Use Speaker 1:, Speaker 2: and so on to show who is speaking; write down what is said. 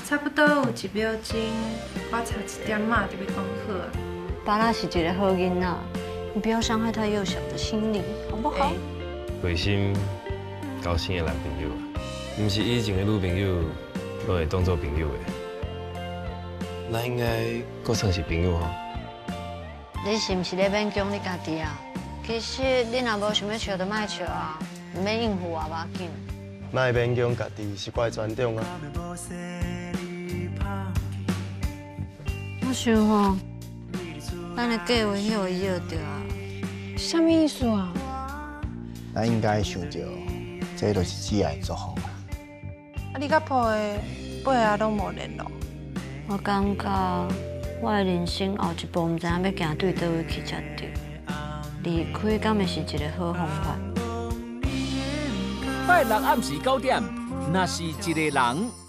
Speaker 1: 差不多有1秒钟，我差1点仔就要讲好啊。
Speaker 2: 巴拉是一个好囡仔，你不要伤害他幼小的心灵，好不好？
Speaker 3: 慧心交新的男朋友啊，唔是以前的女朋友都会当做朋友的，咱应该搁算是朋友吼。
Speaker 2: 你是不是在勉强你家己啊？其实你若无想要笑就莫笑啊，唔免应付啊，无要紧。
Speaker 4: 莫勉强家己，是我的尊重啊。
Speaker 2: 我想吼，咱的计划许伊摇着啊。
Speaker 1: 什么意思啊？
Speaker 5: 咱应该想着，这就是只爱祝福啦。
Speaker 1: 啊，你甲婆的尾仔拢无联络。
Speaker 2: 我感觉我的人生后一步，唔知影要行对倒位去才对。离开敢会是一个好方法？
Speaker 6: 拜六暗时9点，若是一个人。